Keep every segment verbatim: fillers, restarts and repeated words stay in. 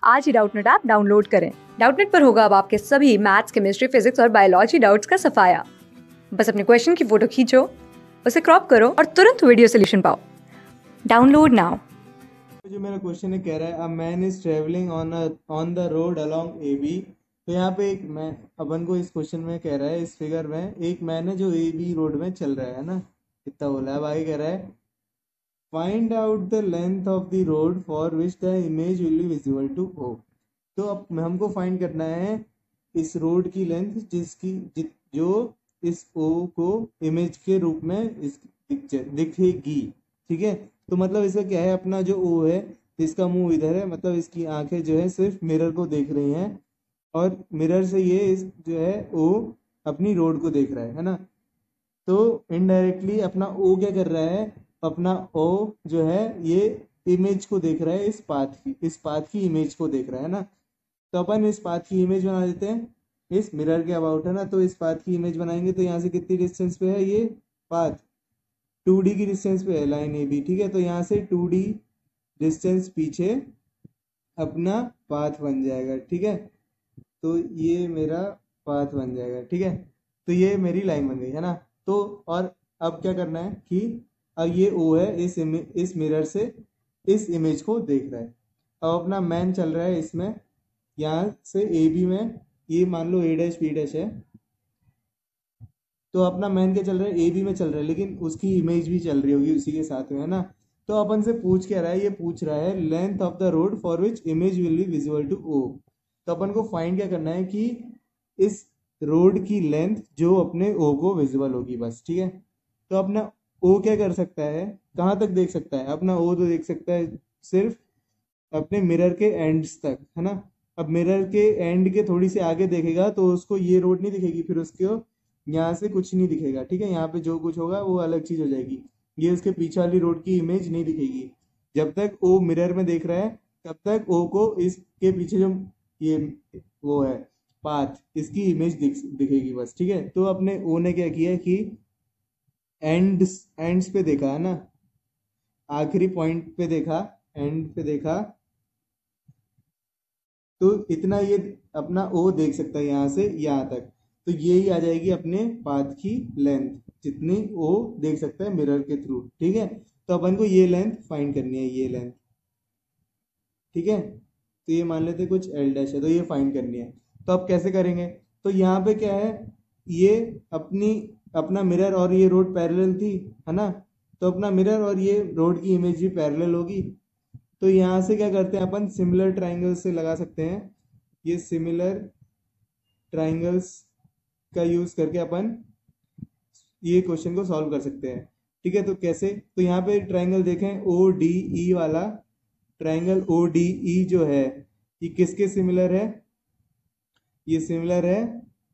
आज ही Doubtnut app download करें। डाउटनेट पर होगा अब आपके सभी मैथ्स, केमिस्ट्री, फिजिक्स और बायोलॉजी डाउट्स का सफाया। बस अपने क्वेश्चन की फोटो खींचो, उसे क्रॉप करो और तुरंत वीडियो सोल्यूशन पाओ। Download now. जो मेरा क्वेश्चन है कह रहा है a man is travelling on on the road along A B. तो यहाँ पे एक मैन, अपन को इस क्वेश्चन में कह रहा है, इस फिगर में एक मैन है जो ए बी रोड में चल रहा है ना, इतना बोला है। अब आगे कह रहा है find out the length of the road for which the image will be visible to O. तो अब हमको फाइंड करना है इस रोड की लेंथ जिसकी जि, जो इस ओ को इमेज के रूप में इस दिखेगी। ठीक है, तो मतलब इसका क्या है, अपना जो ओ है इसका मुंह इधर है, मतलब इसकी आंखें जो है सिर्फ मिरर को देख रही हैं और मिरर से ये इस जो है ओ अपनी रोड को देख रहा है है ना। तो इनडायरेक्टली अपना ओ क्या कर रहा है, अपना ओ जो है ये इमेज को देख रहा है, इस पाथ की इस पाथ की इमेज को देख रहा है ना। तो अपन इस पाथ की इमेज बना देते हैं, इस मिरर के अबाउट है ना। तो इस पाथ की इमेज बनाएंगे तो यहाँ से कितनी डिस्टेंस पे है ये पाथ, टू डी की डिस्टेंस पे है लाइन ए बी। ठीक है, तो यहाँ से टू डी डिस्टेंस पीछे अपना पाथ बन जाएगा। ठीक है, तो ये मेरा पाथ बन जाएगा। ठीक है, तो ये मेरी लाइन बन गई है ना। तो और अब क्या करना है कि अब ये ओ है, इस इस मिरर से इस इमेज को देख रहा है। अब अपना मैन चल रहा है इसमें, यहाँ से ए बी में, ये मान लो ए डैश बी डैश है। तो अपना मैन क्या चल रहा है, ए बी में चल रहा है, लेकिन उसकी इमेज भी चल रही होगी उसी के साथ में है ना। तो अपन से पूछ क्या रहा है, ये पूछ रहा है length of the road for which image will be visible to O. तो अपन को फाइंड क्या करना है कि इस रोड की लेंथ जो अपने ओ को विजिबल होगी बस। ठीक है, तो अपना ओ क्या कर सकता है, कहाँ तक देख सकता है, अपना ओ तो देख सकता है सिर्फ अपने मिरर के एंड्स तक है ना। अब मिरर के एंड के थोड़ी सी आगे देखेगा तो उसको ये रोड नहीं दिखेगी, फिर उसको यहाँ से कुछ नहीं दिखेगा। ठीक है, यहाँ पे जो कुछ होगा वो अलग चीज हो जाएगी, ये उसके पीछे वाली रोड की इमेज नहीं दिखेगी। जब तक ओ मिरर में देख रहा है तब तक ओ को इसके पीछे जो ये वो है पाथ, इसकी इमेज दिख दिखेगी बस। ठीक है, तो अपने ओ ने क्या किया कि एंड्स एंड्स पे देखा है ना, आखिरी पॉइंट पे देखा, एंड पे देखा, तो इतना ये अपना ओ देख सकता है यहाँ से यहाँ तक। तो ये ही आ जाएगी अपने पाथ की लेंथ, जितनी ओ देख सकता है मिरर के थ्रू। ठीक है, तो अपन को ये लेंथ फाइंड करनी है, ये लेंथ। ठीक है, तो ये मान लेते कुछ एल डैश है, तो ये फाइंड करनी है। तो अब कैसे करेंगे, तो यहाँ पे क्या है, ये अपनी अपना मिरर और ये रोड पैरेलल थी है ना। तो अपना मिरर और ये रोड की इमेज भी पैरेलल होगी। तो यहाँ से क्या करते हैं अपन, सिमिलर ट्राइंगल से लगा सकते हैं। ये सिमिलर ट्राइंगल्स का यूज करके अपन ये क्वेश्चन को सॉल्व कर सकते हैं। ठीक है, तो कैसे, तो यहाँ पे ट्राइंगल देखें ओ डी ई वाला ट्राइंगल, ओ डी ई जो है ये किसके सिमिलर है, ये सिमिलर है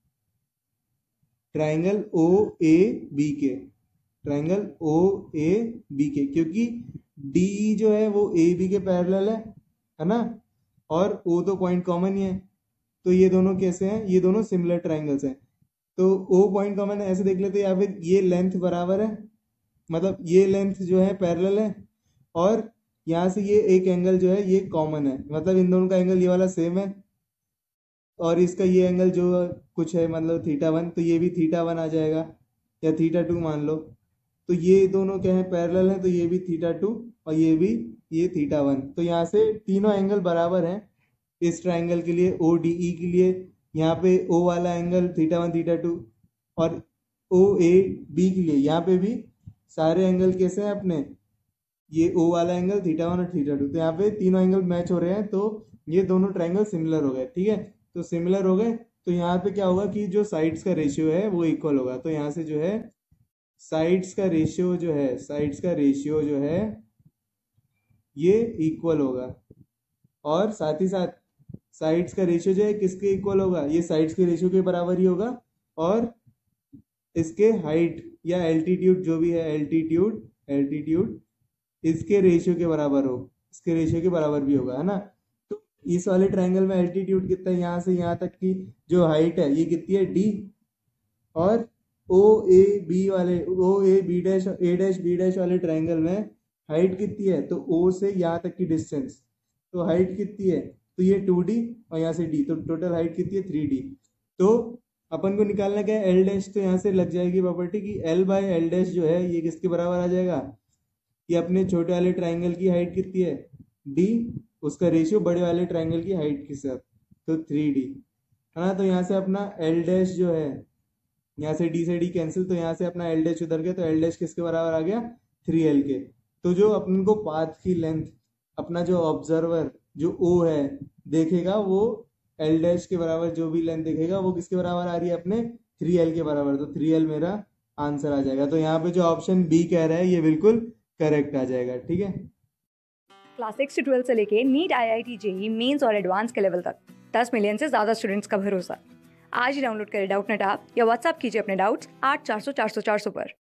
ट्राइंगल ओ ए बी के, ट्राइंगल ओ ए बी के, क्योंकि डी जो है वो ए बी के पैरेलल है है ना, और ओ तो पॉइंट कॉमन ही है। तो ये दोनों कैसे हैं, ये दोनों सिमिलर ट्राइंगल्स हैं। तो ओ पॉइंट कॉमन है, ऐसे देख लेते, या फिर ये लेंथ बराबर है, मतलब ये लेंथ जो है पैरेलल है, और यहाँ से ये एक एंगल जो है ये कॉमन है, मतलब इन दोनों का एंगल ये वाला सेम है, और इसका ये एंगल जो कुछ है मतलब थीटा वन, तो ये भी थीटा वन आ जाएगा, या थीटा टू मान लो। तो ये दोनों क्या है, पैरेलल है, तो ये भी थीटा टू और ये भी ये थीटा वन। तो यहाँ से तीनों एंगल बराबर हैं इस ट्राइंगल के लिए, ओ डी ई के लिए। यहाँ पे ओ वाला angle theta one theta two, और ओ ए बी के लिए यहाँ पे भी सारे एंगल कैसे हैं अपने, ये ओ वाला एंगल थीटा वन और थीटा टू। तो यहाँ पे तीनों एंगल मैच हो रहे हैं, तो ये दोनों ट्राइंगल सिमिलर हो गए। ठीक है, तो सिमिलर हो गए, तो यहाँ पे क्या होगा कि जो साइड्स का रेशियो है वो इक्वल होगा। तो यहाँ से जो है साइड्स का रेशियो जो है साइड्स का रेशियो जो है ये इक्वल होगा, और साथ ही साथ साइड्स का रेशियो जो है किसके इक्वल होगा, ये साइड्स के रेशियो के बराबर ही होगा, और इसके हाइट या एल्टीट्यूड जो भी है, एल्टीट्यूड एल्टीट्यूड इसके रेशियो के बराबर हो, इसके रेशियो के बराबर भी होगा है ना। तो इस वाले ट्राइंगल में एल्टीट्यूड कितना है, यहाँ से यहाँ तक की जो हाइट है ये कितनी है, डी, और ओ ए बी वाले O A B dash A dash B dash वाले ट्राइंगल में हाइट कितनी है, तो ओ से यहाँ तक की डिस्टेंस, तो हाइट कितनी है, तो ये टू डी और यहाँ से डी, तो टोटल हाइट कितनी है थ्री डी। तो अपन को निकालना क्या है एल डैश, तो यहाँ से लग जाएगी प्रॉपर्टी की एल बाय एल डैश जो है ये किसके बराबर आ जाएगा, ये अपने छोटे वाले ट्राइंगल की हाइट कितनी है डी, उसका रेशियो बड़े वाले ट्राइंगल की हाइट के साथ, तो थ्री डी है ना। तो यहाँ से अपना एल डैश जो है, यहाँ से डी से डी कैंसिल, तो यहाँ से अपना एल डैश उधर गया, तो एल डैश किसके बराबर आ गया थ्री एल के। तो जो अपन को पाथ की लेंथ अपना जो ऑब्जर्वर जो ओ है देखेगा वो एल डैश के बराबर जो भी लेंथ देखेगा वो किसके बराबर आ रही है अपने थ्री एल के बराबर, तो थ्री एल मेरा आंसर आ जाएगा। तो यहाँ पे जो ऑप्शन बी कह रहा है ये बिल्कुल करेक्ट आ जाएगा। ठीक है, क्लास सिक्स से ट्वेल्थ से लेके NEET, I I T, JEE Mains और एडवांस के लेवल तक दस मिलियन से ज़्यादा स्टूडेंट्स का भरोसा। आज ही डाउनलोड करें डाउटनेट ऐप या व्हाट्सएप कीजिए अपने डाउट्स आठ चार सौ चार सौ चार सौ पर।